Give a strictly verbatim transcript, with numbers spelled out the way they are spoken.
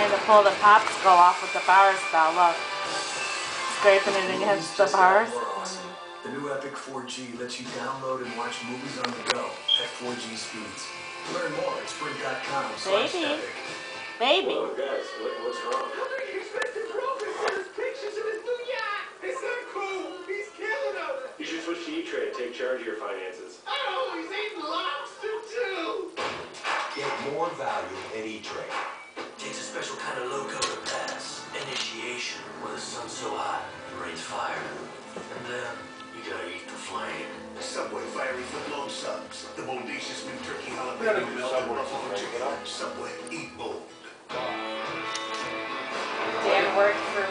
trying to pull the popsicle off with the power spell. Look. Scraping it against the bars. The new Epic four G lets you download and watch movies on the go at four G speeds. Learn more at sprint dot com slash epic. Baby. Oh, guys, what, what's wrong? How do you expect to grow if there's pictures of his new yacht? It's not cool. He's killing us. You should switch to E-Trade and take charge of your finances. Oh, he's eating lobster too. Get more value at E-Trade. Takes a special kind of loco to pass. Initiation, where the sun's so hot, it rains fire. And then, you gotta eat the flame. Subway fiery footlong subs. The bodacious new turkey We gotta jalapeno do melted Subway buffalo to chicken. break it up. Subway, eat bold. Dan worked for